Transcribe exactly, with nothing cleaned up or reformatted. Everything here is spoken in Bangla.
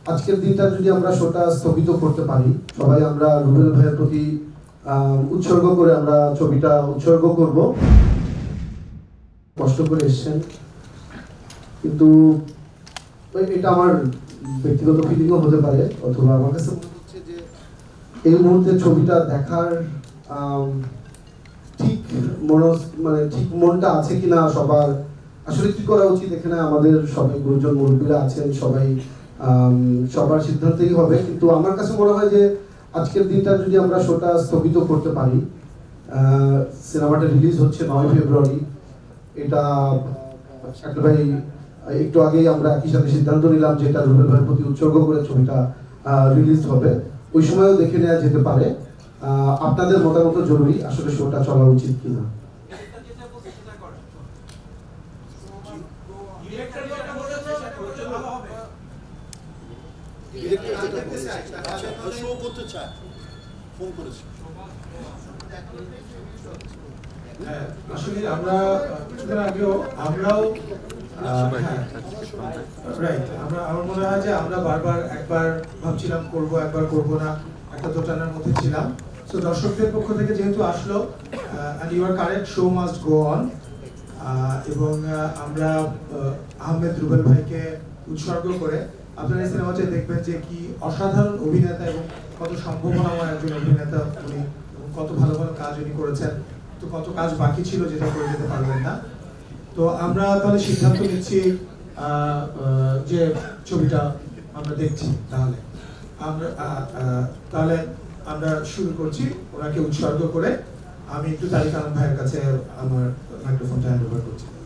আজকের দিনটা যদি আমরা শোটা স্থগিত করতে পারি, সবাই আমরা রুবেল ভাইয়ের প্রতি উৎসর্গ করে আমরা ছবিটা উৎসর্গ করব। কষ্ট করে এসেছেন, কিন্তু এটা আমার ব্যক্তিগত ফিলিংও হতে পারে, অথবা আমার কাছে মনে হচ্ছে যে এই মুহূর্তে ছবিটা দেখার ঠিক মন মানে ঠিক মনটা আছে কিনা সবার, আসলে কি করা উচিত এখানে আমাদের সবাই গুরুজন মুরব্বীরা আছেন, সবাই সবার সিদ্ধান্তেই হবে। কিন্তু আমার কাছে মনে হয় যে আজকের দিনটা যদি আমরা শোটা স্থগিত করতে পারি, সিনেমাটা রিলিজ হচ্ছে নয় ফেব্রুয়ারি, এটা শাকিল ভাই একটু আগেই আমরা একই সাথে সিদ্ধান্ত নিলাম যে এটা রুবেল ভাইয়ের প্রতি উৎসর্গ করে ছবিটা রিলিজ হবে, ওই সময়ও দেখে নেওয়া যেতে পারে। আপনাদের মতামত জরুরি, আসলে শোটা চলা উচিত কিনা। আসলে আমরা কিছুদিন আগেও আমরাও রাইট আমরা আমার মনে হয় যে আমরা বারবার একবার ভাবছিলাম করব একবার করব না, একটা দোটানার মধ্যে ছিলাম। সো দর্শকদের পক্ষ থেকে যেহেতু আসলো, and you are correct, show must go on, এবং আমরা আহমেদ রুবেল ভাইকে উৎসর্গ করে আপনারা এই সিনেমাতে দেখবেন যে কি অসাধারণ অভিনেতা এবং কত সম্ভাবনাময় একজন অভিনেতা উনি, কত ভালো ভালো কাজ উনি করেছেন, তো কত কাজ বাকি ছিল যেটা করে যেতে পারবেন না। তো আমরা তাহলে সিদ্ধান্ত নিচ্ছি যে ছবিটা আমরা দেখছি, তাহলে আমরা তাহলে আমরা শুরু করছি ওনাকে উৎসর্গ করে। আমি একটু তারিক আলম ভাইয়ের কাছে আমার মাইক্রোফোনটা হ্যান্ড ওভার করছি।